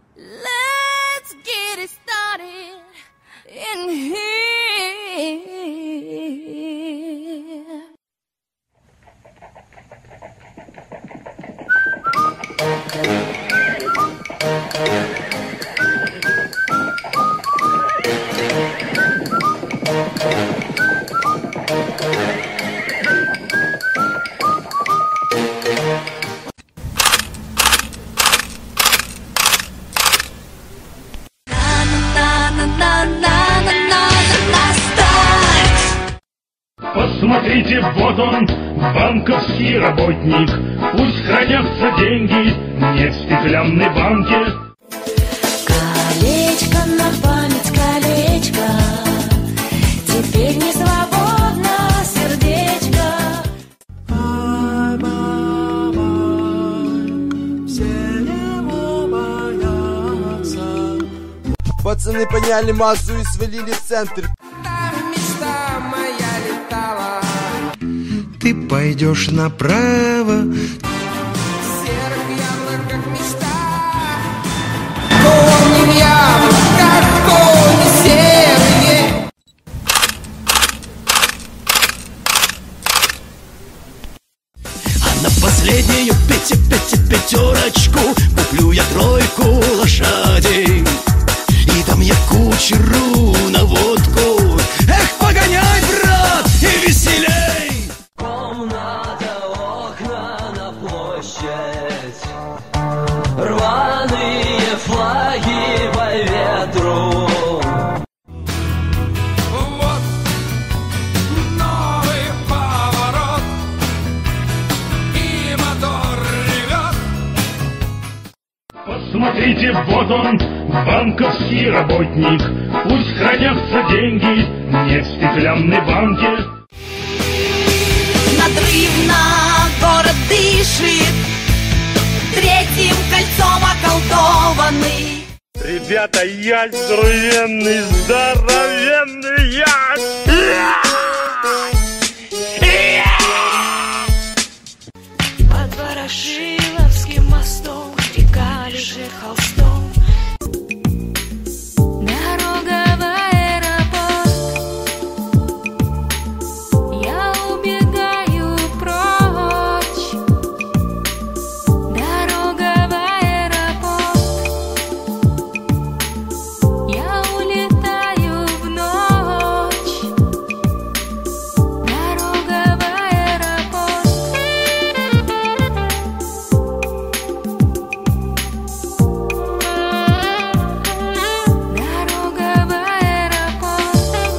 Let's get it started in here. Посмотрите, вот он, банковский работник. Пусть хранятся деньги не в стеклянной банке. Колечко на память, колечко, теперь не свободно сердечко. Все его боятся. Пацаны поняли массу и свалили в центр. Ты пойдешь направо. В серых яблоках мечта. Кони в яблоках, кони серые. А на последнюю пятерочку куплю я 3 лошадей. И там я кучеру на водку. Эх, погоняй, брат, и веселей! Комната, окна на площадь, рваные флаги по ветру. Вот новый поворот, и мотор ревет. Посмотрите, вот он, банковский работник. Пусть хранятся деньги не в стеклянной банке. Надрывно город дышит, 3-м кольцом околдованный. Ребята, я здоровенный, здоровенный Под Ворошиловским мостом река лежит холстом. Дорога в аэропорт, я убегаю прочь. Дорога в аэропорт, я улетаю в ночь. Дорога в аэропорт. Дорога в аэропорт.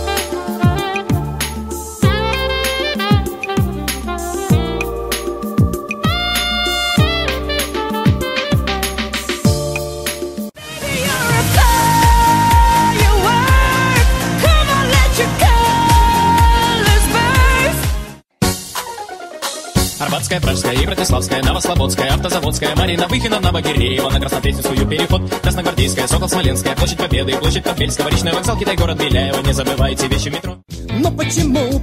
Baby, you're a firework. Come on, let your colors burst. Арбатская, Пражская и Братиславская, Новослободская, Автозаводская, Марина Выхина, Новогиреева, на Краснопресненскую переход, Красногвардейская, Сокол, Смоленская, Площадь Победы, Площадь Подбельская, Речной вокзал, Китай, город Беляева. Не забывайте вещи в метро. Но почему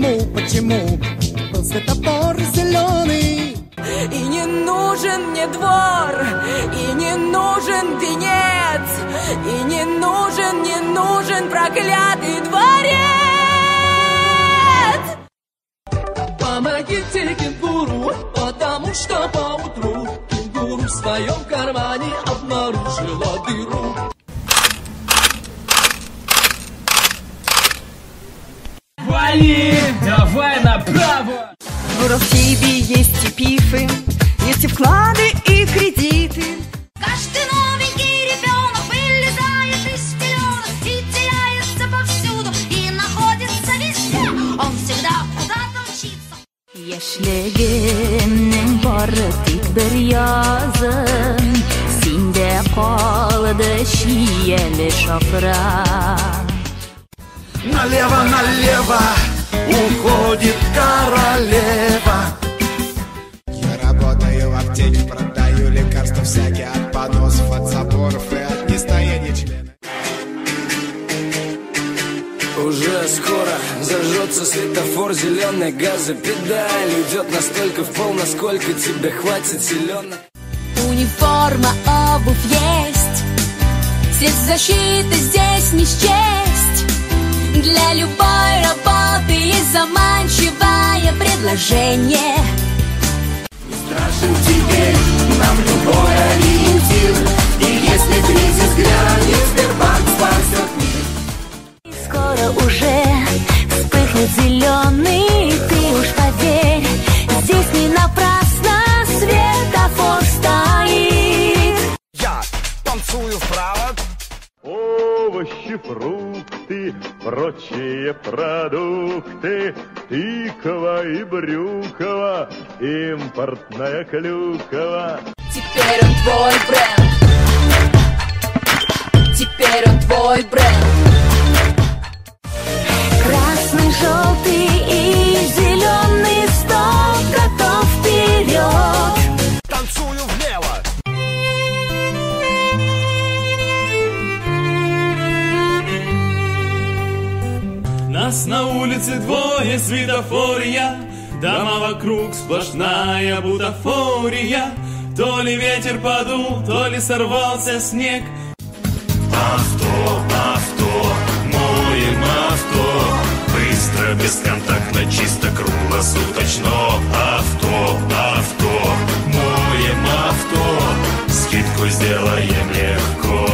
был светофор зеленый? И не нужен мне двор, и не нужен венец, и не нужен проклятый дворец. Помогите кенгуру, потому что поутру кенгуру в своем кармане обнаружила дыру. Вали, давай направо! В Уралсибе есть и пифы, есть и вклады, и кредиты. Каждый новенький ребенок вылезает из пеленок и теряется повсюду, и находится везде. Он всегда куда-то мчится. Яшьлегемнең бары тик бер язым, синдә калды чияле шафран. Налево, налево уходит королева. Я работаю в аптеке, продаю лекарства всякие, от поносов, от заборов и от нестояния члена. Уже скоро зажжется светофор, зеленая газопедаль идет настолько в пол, насколько тебе хватит селенок. Униформа, обувь есть, защиты здесь не счесть. Для любой работы есть заманчивое предложение. Не страшен теперь нам любой ориентир, и если кризис грянет, Сбербанк спасет мир. И скоро уже вспыхнет зеленый, ты уж поверь, здесь не напрасно светофор стоит. Я танцую вправо. Овощи, фрукты, прочие продукты, тыква и брюква, импортная клюква. Теперь он твой бренд. Теперь он твой бренд. Красный, желтый и зеленый, стоп, готов вперед. Танцую влево. Нас на улице двое, светофория, дома вокруг сплошная бутафория. То ли ветер подул, то ли сорвался снег. Авто, моем авто. Быстро, бесконтактно, чисто, круглосуточно. Авто, моем авто. Скидку сделаем легко.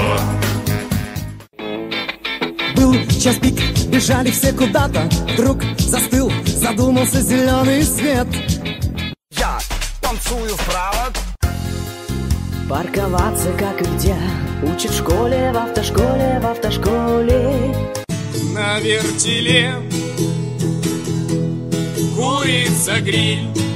Был час пик, бежали все куда-то. Вдруг застыл, задумался зеленый свет. Я танцую вправо. Парковаться как и где, учат в школе, в автошколе, в автошколе. На вертеле курица гриль.